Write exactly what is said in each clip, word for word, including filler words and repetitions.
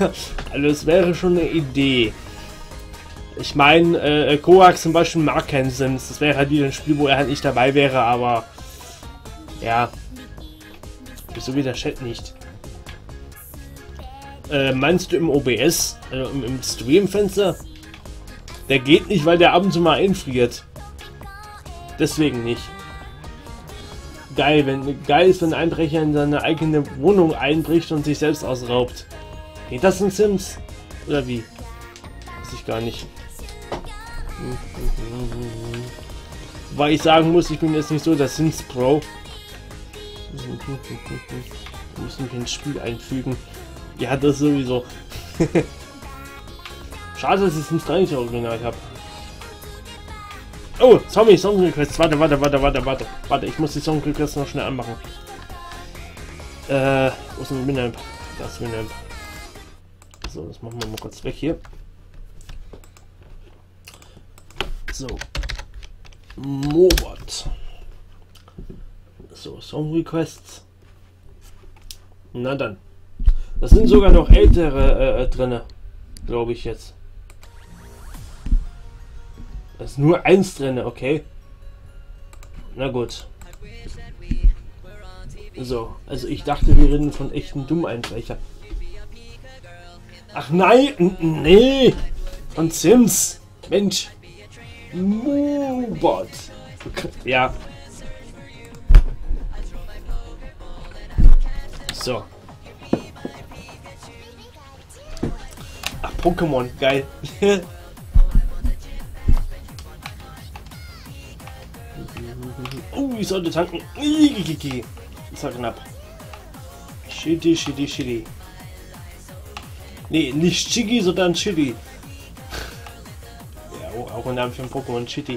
Also es wäre schon eine Idee. Ich meine, äh, Koax zum Beispiel mag keinen Sims. Das wäre halt wieder ein Spiel, wo er halt nicht dabei wäre, aber ja. Wieso geht der Chat nicht? Äh, meinst du im O B S, äh, im, im Streamfenster? Der geht nicht, weil der ab und zu mal einfriert. Deswegen nicht. Geil, wenn geil ist, wenn ein Einbrecher in seine eigene Wohnung einbricht und sich selbst ausraubt. Geht das in Sims? Oder wie? Weiß ich gar nicht. Weil ich sagen muss, ich bin jetzt nicht so der Sims Pro. Wir müssen mich ins Spiel einfügen. Ja, das sowieso. Schade, dass ich Sims drei nicht original habe. Oh, Zombie, Song Request. Warte, warte, warte, warte, warte. Warte, ich muss die Song Request noch schnell anmachen. Äh, wo ist ein Winamp? Das Winamp. So, das machen wir mal kurz weg hier. So. Mobot. So, Song Requests. Na dann. Das sind sogar noch ältere äh, drinne, glaube ich jetzt. Da ist nur eins drin, okay. Na gut. So, also ich dachte, wir reden von echten Dummeinbrecher. Ach nein, nee, von Sims. Mensch. Mobot. Ja. So. Ach, Pokémon, geil. Oh, ich sollte tanken. Das war knapp. Shitty, shitty, shitty. Nee, nicht Chigi, sondern Chili. Ja, auch, auch ein Name für ein Pokémon, Chitty.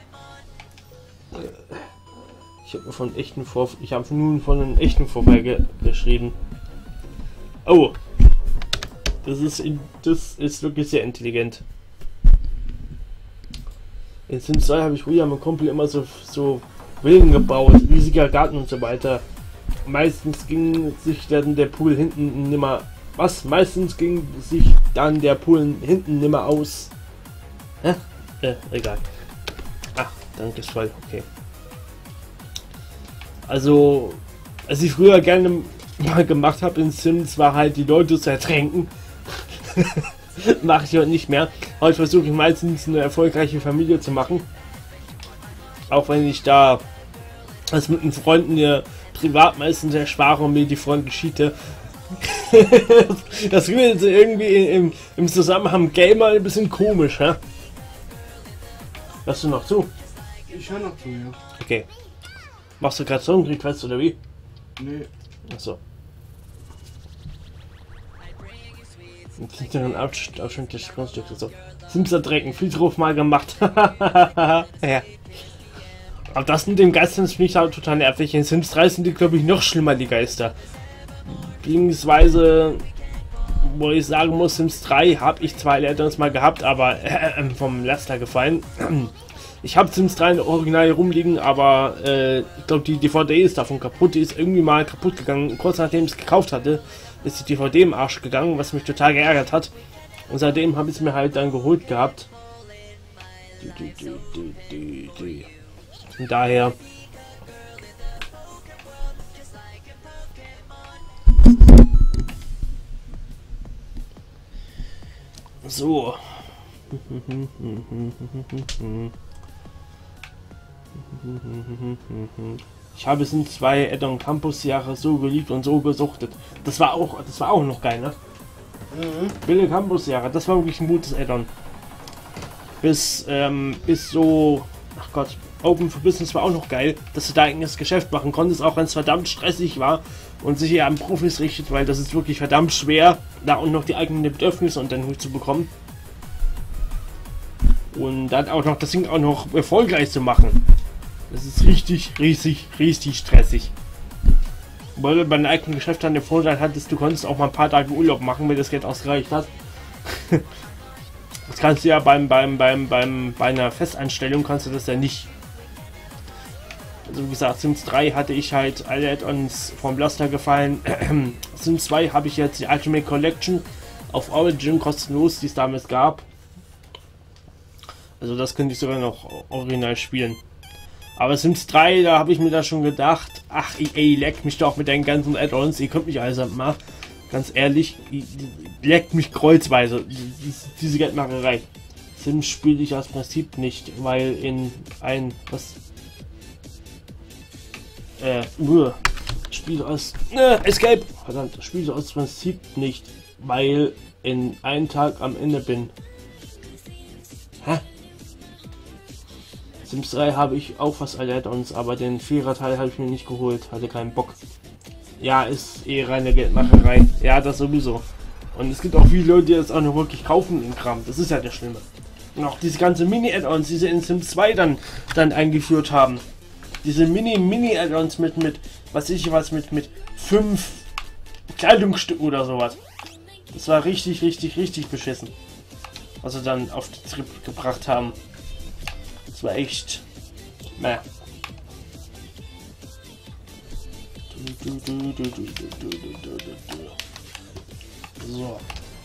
Ich habe von echten vor, ich habe nun von einem echten vorbei ge geschrieben. Oh, das ist in, das ist wirklich sehr intelligent. In Sims zwei habe ich früher mit Kumpel immer so so Villen gebaut, riesiger Garten und so weiter. Meistens ging sich dann der Pool hinten nimmer was? Meistens ging sich dann der Pool hinten nimmer aus. Hä? Äh, egal. Ach, danke, ist voll, okay. Also, was ich früher gerne mal gemacht habe in Sims, war halt die Leute zu ertränken. Mache ich heute nicht mehr. Heute versuche ich meistens eine erfolgreiche Familie zu machen. Auch wenn ich da das mit den Freunden mir privat meistens erspare und mir die Freunde schiete. Das wird irgendwie im, im Zusammenhang Gamer ein bisschen komisch, hä? Hörst du noch zu? Ich höre noch zu, ja. Okay. Machst du gerade Song Request oder wie? Nee. Achso. Ein Abschnitt des Grundstücks. So. Sims Drecken, viel drauf mal gemacht. Ja. Aber das mit dem Geistern ist mich halt total nervig. In Sims drei sind die, glaube ich, noch schlimmer, die Geister. Beziehungsweise, wo ich sagen muss, Sims drei habe ich zwar letztens mal gehabt, aber äh, vom Laster gefallen. Ich habe Sims drei original rumliegen, aber äh, ich glaube, die D V D ist davon kaputt. Die ist irgendwie mal kaputt gegangen. Kurz nachdem ich es gekauft hatte, ist die D V D im Arsch gegangen, was mich total geärgert hat. Und seitdem habe ich es mir halt dann geholt gehabt. Von daher. So. Ich habe es in zwei Add-on Campus Jahre so geliebt und so gesuchtet. Das war auch, das war auch noch geil, ne? Mhm. Bilde Campus Jahre, das war wirklich ein gutes Add-on. Bis, ähm, bis so, ach Gott, Open for Business war auch noch geil, dass du da eigenes Geschäft machen konntest, auch wenn es verdammt stressig war und sich eher an Profis richtet, weil das ist wirklich verdammt schwer, da und noch die eigenen Bedürfnisse unter den Hut zu bekommen. Und dann auch noch das Ding auch noch erfolgreich zu machen. Das ist richtig, richtig, richtig stressig. Weil du bei deinem eigenen Geschäft dann den Vorteil hattest, du konntest auch mal ein paar Tage Urlaub machen, wenn das Geld ausgereicht hat. Das kannst du ja beim, beim, beim, beim, bei einer Festanstellung kannst du das ja nicht. Also wie gesagt, Sims drei hatte ich halt alle Add-ons vom Blaster gefallen. Sims zwei habe ich jetzt die Ultimate Collection. auf Origin kostenlos, die es damals gab. Also das könnte ich sogar noch original spielen. Aber Sims drei, da habe ich mir da schon gedacht, ach ey, leck mich doch mit deinen ganzen Add-ons, ihr könnt mich also mal, ganz ehrlich, leckt mich kreuzweise, diese Geldmacherei. Sims spiele ich aus Prinzip nicht, weil in ein, was, äh, nur, Spiele aus, äh, Escape, verdammt, Spiele aus Prinzip nicht, weil in einem Tag am Ende bin. Hä? Sims drei habe ich auch was Add-ons, aber den Vierer Teil habe ich mir nicht geholt, hatte keinen Bock. Ja, ist eh reine Geldmacherei. Ja, das sowieso. Und es gibt auch viele Leute, die das auch nur wirklich kaufen im Kram. Das ist ja das Schlimme. Und auch diese ganze Mini-Add-ons, die sie in Sims zwei dann, dann eingeführt haben. Diese Mini-Mini-Add-ons mit, mit, was weiß ich was, mit, mit fünf Kleidungsstücken oder sowas. Das war richtig, richtig, richtig beschissen. Was sie dann auf die Trip gebracht haben. Das war echt. Meh. So.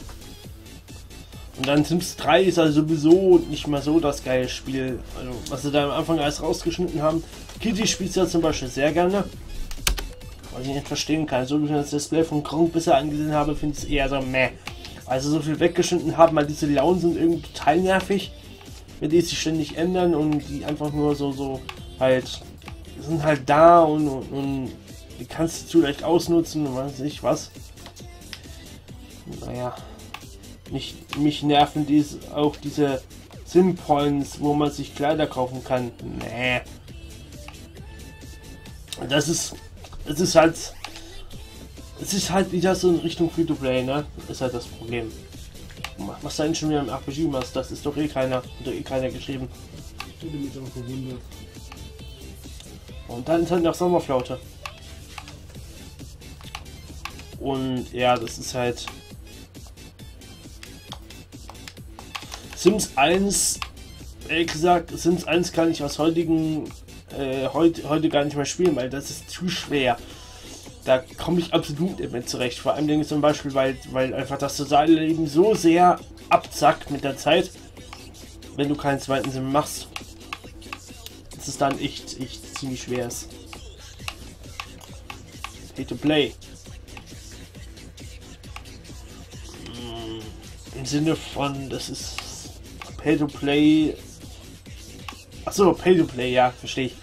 Und dann Sims drei ist also sowieso nicht mal so das geile Spiel. Also, was sie da am Anfang alles rausgeschnitten haben. Kitty spielt ja zum Beispiel sehr gerne. Was ich nicht verstehen kann. So wie ich das Display von Kronk bisher angesehen habe, finde ich es eher so meh. Also so viel weggeschnitten haben, weil diese Launen sind irgendwie total nervig. Wenn die sich ständig ändern und die einfach nur so, so halt, sind halt da und, und, und die kannst du zu leicht ausnutzen und weiß nicht was. Naja, nicht, mich nerven dies, auch diese Sim-Points, wo man sich Kleider kaufen kann. Nee. Das ist, es ist halt, es ist halt wieder so in Richtung Free-to-Play, ne? Ist halt das Problem. Was da schon wieder im R P G machst, das ist doch eh keiner, hat doch eh keiner geschrieben. Ich hätte mich auch verwundert. Und dann ist halt noch Sommerflaute. Und ja, das ist halt Sims eins, ehrlich gesagt, Sims eins kann ich aus heutigen äh, heute, heute gar nicht mehr spielen, weil das ist zu schwer. Da komme ich absolut nicht mit zurecht. Vor allem zum Beispiel, weil, weil einfach das soziale Leben so sehr abzackt mit der Zeit, wenn du keinen zweiten Sim machst. Das ist dann echt, echt ziemlich schwer ist. Pay to play. Im Sinne von, das ist Pay to play. Achso, Pay to play, ja, verstehe ich.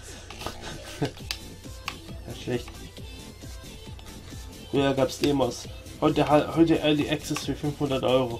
Ja, schlecht. Früher gab es Demos. Heute, heute Early Access für fünfhundert Euro.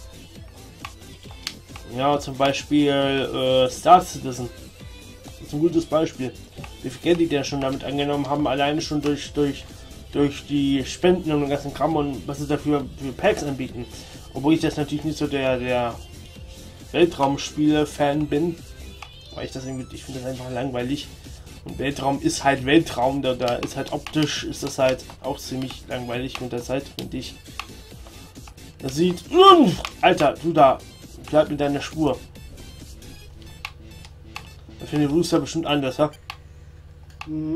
Ja, zum Beispiel äh, Star Citizen. Das ist ein gutes Beispiel. Wie viel Geld die da schon damit angenommen haben, alleine schon durch, durch, durch die Spenden und den ganzen Kram und was sie dafür für Packs anbieten. Obwohl ich das natürlich nicht so der, der Weltraumspiele-Fan bin. Weil ich das irgendwie, ich finde das einfach langweilig. Und Weltraum ist halt Weltraum, da, da ist halt optisch, ist das halt auch ziemlich langweilig mit der Zeit, finde ich. Das sieht, Alter, du da, bleib mit deiner Spur. Da finde ich Rooster bestimmt anders, ha? Mhm.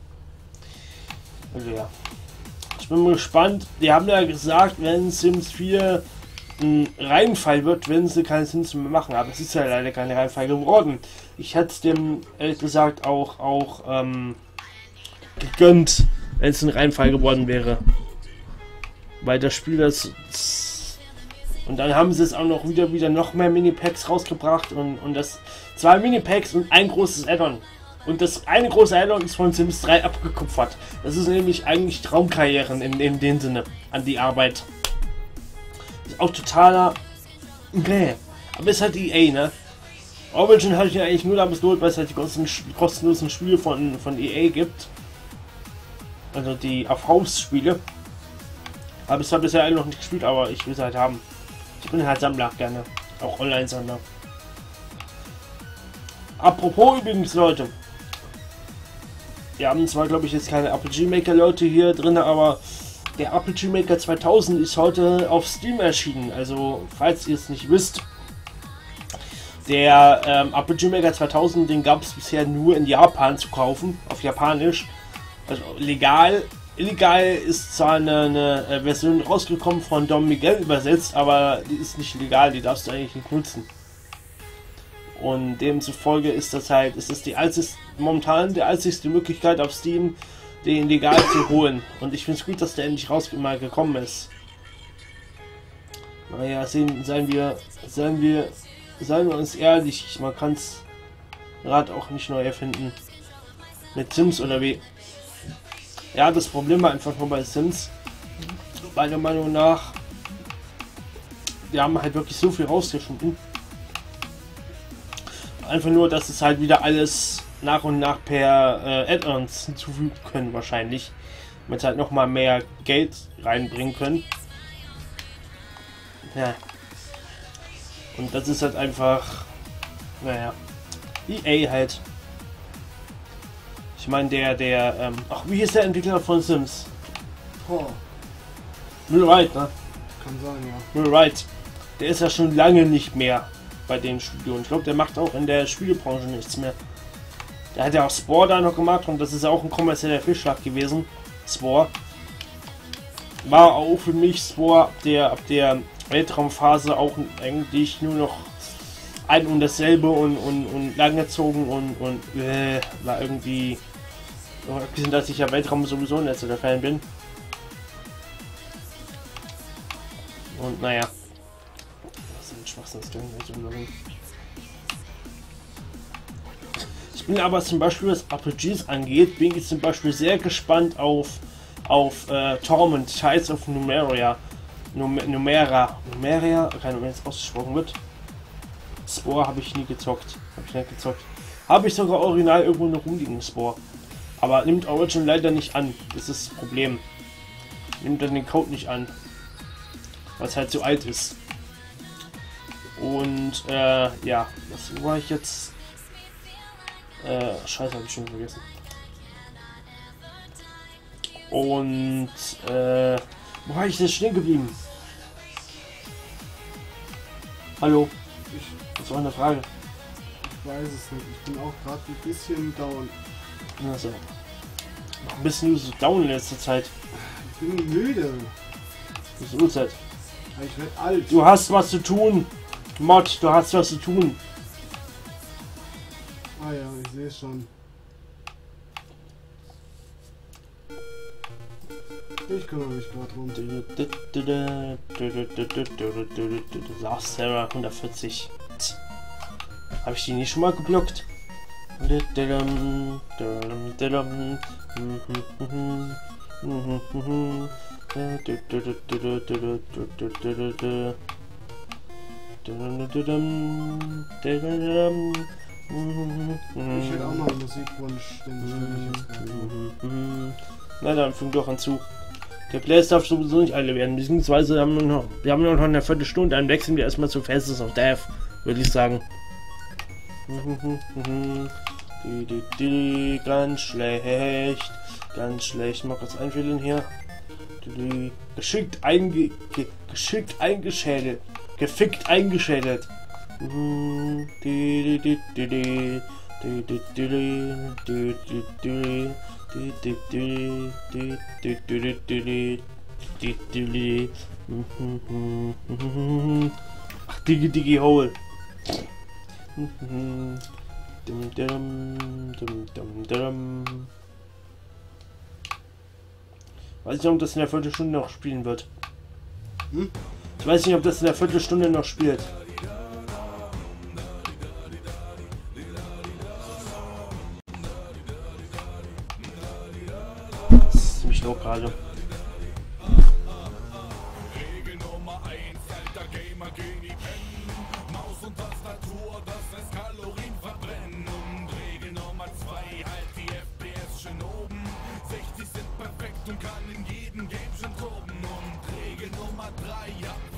Also ja. Ich bin mal gespannt. Die haben ja gesagt, wenn Sims vier ein Reihenfall wird, wenn sie keine Sims mehr machen. Aber es ist ja leider keine Reihenfall geworden. Ich hätte es dem ehrlich gesagt auch, auch ähm, gegönnt, wenn es ein Reihenfall geworden wäre. Weil das Spiel das... Und dann haben sie es auch noch wieder wieder noch mehr Mini-Packs rausgebracht und, und das zwei Mini-Packs und ein großes Add-on. Und das eine große Add-on ist von Sims drei abgekupfert. Das ist nämlich eigentlich Traumkarrieren in, in dem Sinne an die Arbeit. Ist auch totaler... Okay. Aber ist halt E A, ne? Origin hatte ich ja eigentlich nur damals geholt, weil es halt die kostenlosen Spiele von, von E A gibt. Also die auf Haus-Spiele. Habe ich zwar bisher alle noch nicht gespielt, aber ich will es halt haben. Ich bin halt Sammler gerne. Auch Online-Sammler. Apropos übrigens, Leute. Wir haben zwar, glaube ich, jetzt keine R P G Maker Leute hier drin, aber der R P G Maker zweitausend ist heute auf Steam erschienen. Also, falls ihr es nicht wisst, der ähm, R P G Maker zweitausend, den gab es bisher nur in Japan zu kaufen, auf Japanisch. Also legal, illegal ist zwar eine, eine Version rausgekommen von Don Miguel übersetzt, aber die ist nicht legal, die darfst du eigentlich nicht nutzen. Und demzufolge ist das halt, ist das die einzigste, momentan die einzigste Möglichkeit auf Steam, den legal zu holen. Und ich finde es gut, dass der endlich rausgekommen ist. Naja, sehen, seien wir, seien wir, seien wir uns ehrlich, man kann es gerade auch nicht neu erfinden. Mit Sims oder wie? Ja, das Problem war einfach nur bei Sims, meiner Meinung nach, die haben halt wirklich so viel rausgefunden. Einfach nur, dass es halt wieder alles nach und nach per äh, Add-ons hinzufügen können wahrscheinlich, damit halt noch mal mehr Geld reinbringen können. Ja. Und das ist halt einfach, naja, E A halt. Ich meine, der, der, ähm, ach, wie ist der Entwickler von Sims? Oh. Will Wright, ne? Kann sein, ja. Will Wright. Der ist ja schon lange nicht mehr bei dem Studio. Und ich glaube, der macht auch in der Spielebranche nichts mehr. Der hat ja auch Spore da noch gemacht und das ist ja auch ein kommerzieller Fehlschlag gewesen. Spore. War auch für mich Spore ab der, ab der Weltraumphase auch eigentlich nur noch ein und dasselbe und, und, und langgezogen und, und äh, war irgendwie, abgesehen, dass ich ja Weltraum sowieso nicht so der Fan bin. Und naja. Das ist ein Schwachsinnsding. Ich bin aber zum Beispiel, was R P Gs angeht, bin ich zum Beispiel sehr gespannt auf, auf äh, Torment, Tides of Numeria. Num Numera. Numeria, keine Ahnung, wie es ausgesprochen wird. Spore habe ich nie gezockt. Habe ich nicht gezockt. Habe ich sogar original irgendwo noch rumliegen, Spore. Aber nimmt Origin leider nicht an. Das ist das Problem. Nimmt dann den Code nicht an. Weil es halt so alt ist. Und äh, ja, was war ich jetzt? Äh, Scheiße, habe ich schon vergessen. Und äh, wo war ich denn stehen geblieben? Hallo? Ich, Das war eine Frage. ich weiß es nicht. Ich bin auch gerade ein bisschen down. Also, noch ein bisschen so down in letzter Zeit. Ich bin müde. Das ist Uhrzeit. Ich werde alt. Du hast was zu tun. Mod, du hast was zu tun. Ah ja, ich sehe es schon. Ich kümmere mich gerade drum. Last Server hundertvierzig. Habe ich die nicht schon mal geblockt? Ich hätte auch noch einen Musikwunsch, den ich jetzt Na dann, fang doch an zu. Der Plays darf sowieso nicht alle werden, beziehungsweise haben wir noch, wir haben noch eine Viertelstunde, dann wechseln wir erstmal zu Faces of Death, würde ich sagen. Die, die, die, ganz schlecht, ganz schlecht. Mal kurz einfällen hier. Die, die, geschickt einge, ge, geschickt eingeschädelt, gefickt eingeschädelt. Die, die, die, die, die, die, die, die, die, die, die, ach, Digi Digi Hole. Weiß nicht, ob das in der Viertelstunde noch spielen wird. Hm? Ich weiß nicht, ob das in der Viertelstunde noch spielt. Das ist ziemlich low gerade. Regel Nummer eins, alter Gamer, geh nie pennen. Maus und Tastatur, das heißt Kalorien verbrennen. Und Regel Nummer zwei, halt die F P S schön oben. sechzig sind perfekt und kann in jedem Game schon toben. Und Regel Nummer drei, ja,